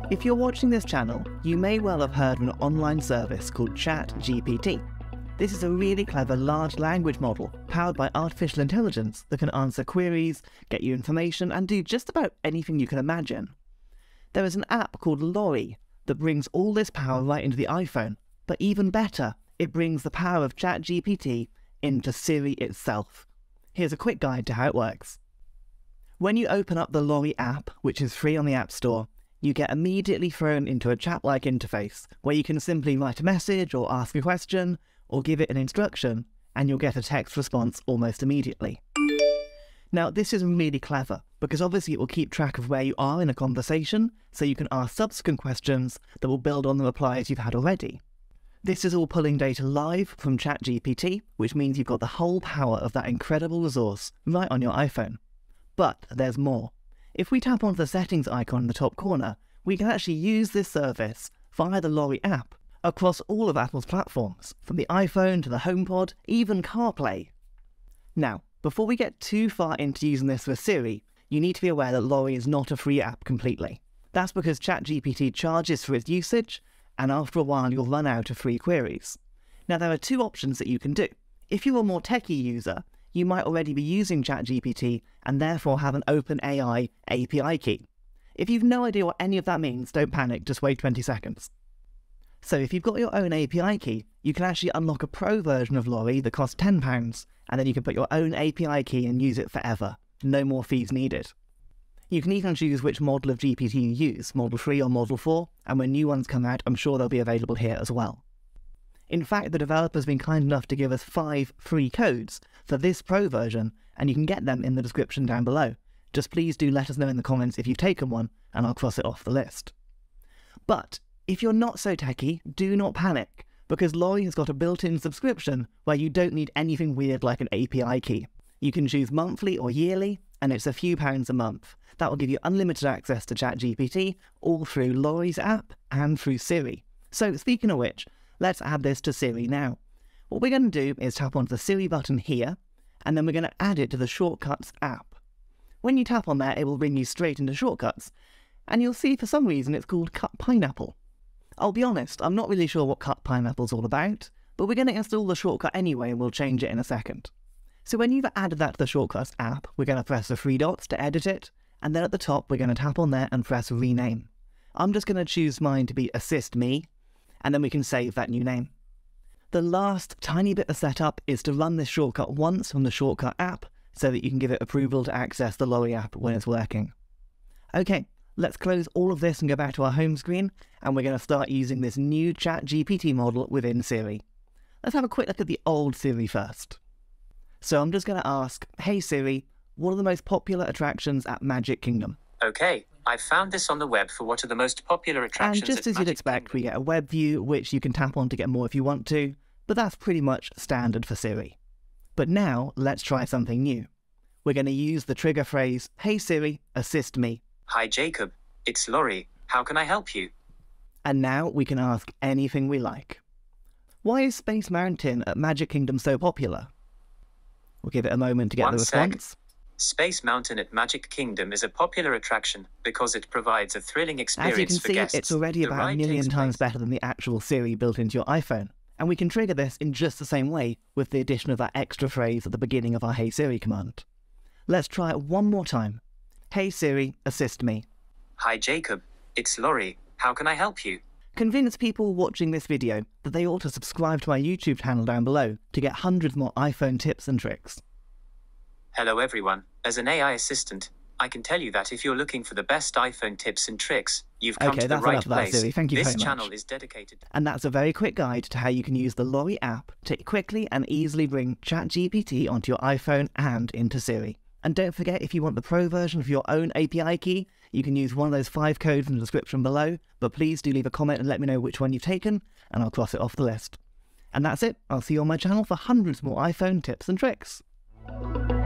If you're watching this channel, you may well have heard of an online service called ChatGPT. This is a really clever large language model powered by artificial intelligence that can answer queries, get you information, and do just about anything you can imagine. There is an app called Lorry that brings all this power right into the iPhone, but even better, it brings the power of ChatGPT into Siri itself. Here's a quick guide to how it works. When you open up the Lorry app, which is free on the App Store, you get immediately thrown into a chat-like interface where you can simply write a message or ask a question or give it an instruction, and you'll get a text response almost immediately. Now, this is really clever because obviously it will keep track of where you are in a conversation, so you can ask subsequent questions that will build on the replies you've had already. This is all pulling data live from ChatGPT, which means you've got the whole power of that incredible resource right on your iPhone. But there's more. If we tap onto the settings icon in the top corner, we can actually use this service via the Lorry app across all of Apple's platforms, from the iPhone to the HomePod, even CarPlay. Now, before we get too far into using this with Siri, you need to be aware that Lorry is not a free app completely. That's because ChatGPT charges for its usage, and after a while you'll run out of free queries. Now, there are two options that you can do. If you're a more techie user, you might already be using ChatGPT and therefore have an OpenAI API key. If you've no idea what any of that means, don't panic, just wait 20 seconds. So if you've got your own API key, you can actually unlock a pro version of Lorry that costs £10, and then you can put your own API key and use it forever. No more fees needed. You can even choose which model of GPT you use, Model 3 or Model 4, and when new ones come out, I'm sure they'll be available here as well. In fact, the developer's been kind enough to give us 5 free codes for this pro version, and you can get them in the description down below. Just please do let us know in the comments if you've taken one, and I'll cross it off the list. But if you're not so techie, do not panic, because Lorry has got a built-in subscription where you don't need anything weird like an API key. You can choose monthly or yearly, and it's a few pounds a month. That will give you unlimited access to ChatGPT, all through Lorry's app and through Siri. So speaking of which, let's add this to Siri now. What we're going to do is tap onto the Siri button here, and then we're going to add it to the Shortcuts app. When you tap on there, it will bring you straight into Shortcuts, and you'll see for some reason it's called Cut Pineapple. I'll be honest, I'm not really sure what Cut Pineapple's all about, but we're going to install the shortcut anyway and we'll change it in a second. So when you've added that to the Shortcuts app, we're going to press the 3 dots to edit it, and then at the top we're going to tap on there and press Rename. I'm just going to choose mine to be Assist Me, and then we can save that new name. The last tiny bit of setup is to run this shortcut once from the Shortcut app so that you can give it approval to access the Lorry app when it's working. Okay, let's close all of this and go back to our home screen, and we're going to start using this new ChatGPT model within Siri. Let's have a quick look at the old Siri first. So I'm just going to ask, hey Siri, what are the most popular attractions at Magic Kingdom? Okay, I've found this on the web for what are the most popular attractions. And just as you'd expect, we get a web view, which you can tap on to get more if you want to, but that's pretty much standard for Siri. But now, let's try something new. We're going to use the trigger phrase, hey Siri, assist me. Hi Jacob, it's Lorry, how can I help you? And now we can ask anything we like. Why is Space Mountain at Magic Kingdom so popular? We'll give it a moment to get the response. Space Mountain at Magic Kingdom is a popular attraction because it provides a thrilling experience for guests. As you can see, it's already about a million times better than the actual Siri built into your iPhone. And we can trigger this in just the same way with the addition of that extra phrase at the beginning of our Hey Siri command. Let's try it one more time. Hey Siri, assist me. Hi Jacob, it's Lorry, how can I help you? Convince people watching this video that they ought to subscribe to my YouTube channel down below to get hundreds more iPhone tips and tricks. Hello everyone, as an AI assistant, I can tell you that if you're looking for the best iPhone tips and tricks, you've come to the right place. Siri. Thank you very much. This channel is dedicated. And that's a very quick guide to how you can use the Lorry app to quickly and easily bring ChatGPT onto your iPhone and into Siri. And don't forget, if you want the pro version of your own API key, you can use one of those 5 codes in the description below, but please do leave a comment and let me know which one you've taken, and I'll cross it off the list. And that's it. I'll see you on my channel for hundreds more iPhone tips and tricks.